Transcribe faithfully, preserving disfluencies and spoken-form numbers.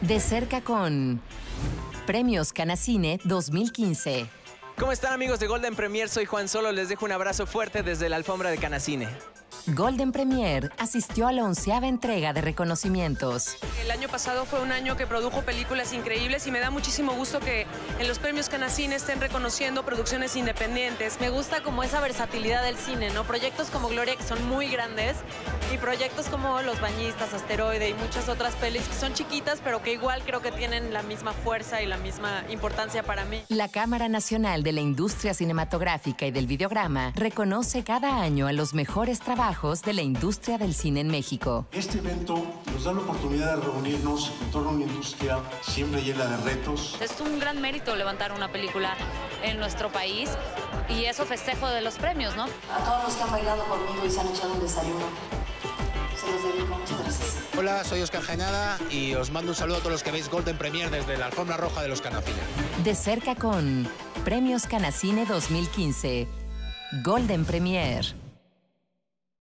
De cerca con Premios Canacine dos mil quince. ¿Cómo están, amigos de Golden Premier? Soy Juan Solo, les dejo un abrazo fuerte desde la alfombra de Canacine. Golden Premier asistió a la onceava entrega de reconocimientos. El año pasado fue un año que produjo películas increíbles y me da muchísimo gusto que en los premios Canacine estén reconociendo producciones independientes. Me gusta como esa versatilidad del cine, ¿no? Proyectos como Gloria, que son muy grandes, y proyectos como Los Bañistas, Asteroide y muchas otras pelis que son chiquitas, pero que igual creo que tienen la misma fuerza y la misma importancia para mí. La Cámara Nacional de la Industria Cinematográfica y del Videograma reconoce cada año a los mejores trabajos de la industria del cine en México. Este evento nos da la oportunidad de reunirnos en torno a una industria siempre llena de retos. Es un gran mérito levantar una película en nuestro país y eso festejo de los premios, ¿no? A todos los que han bailado conmigo y se han echado un desayuno, se los dedico. Muchas gracias. Hola, soy Oscar Jaenada y os mando un saludo a todos los que veis Golden Premier desde la alfombra roja de los Canacine. De cerca con Premios Canacine dos mil quince. Golden Premier.